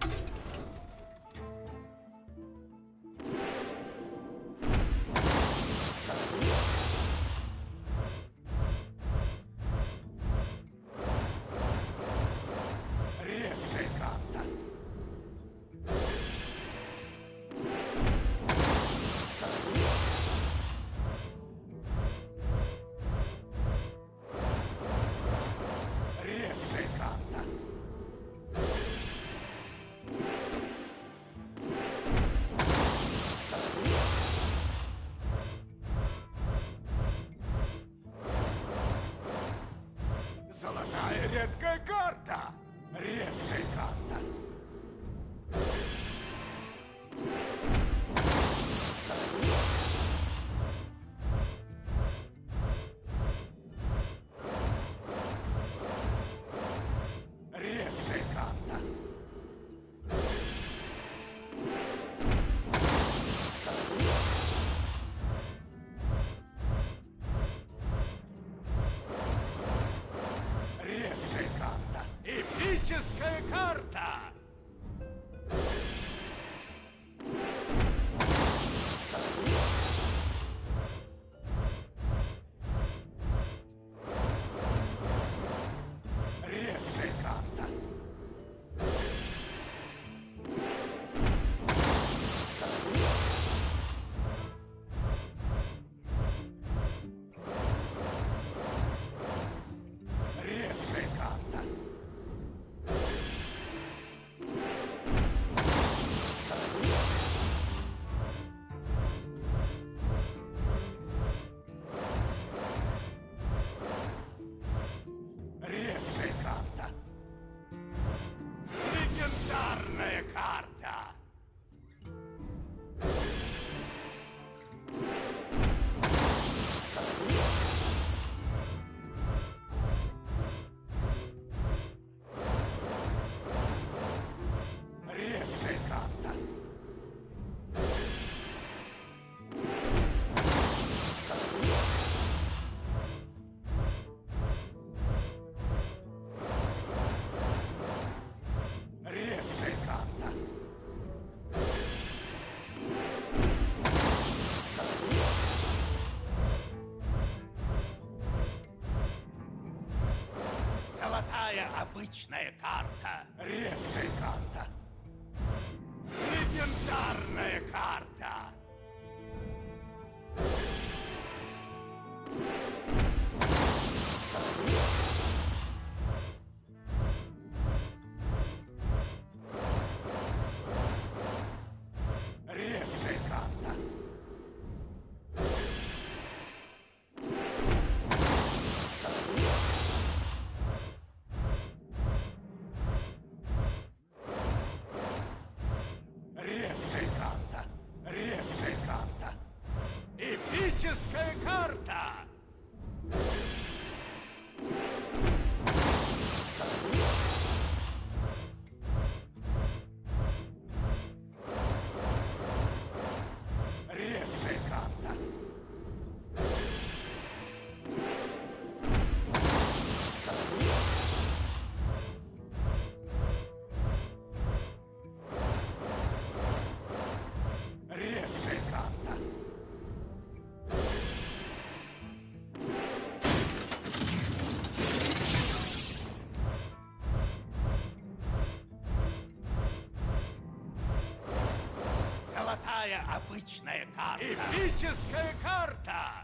Редкая карта. Редкая карта. Золотая редкая карта. Редкая карта. Редкая карта. Редкая карта. Эпическая карта. Редкая карта. Редкая карта. Редкая карта. Легендарная карта. Редкая карта. Редкая карта. Золотая обычная карта. Редкая карта. Легендарная карта. Редкая карта. Редкая карта. Редкая карта. Эпическая карта. Редкая карта. Редкая карта. Золотая обычная карта. Эпическая карта.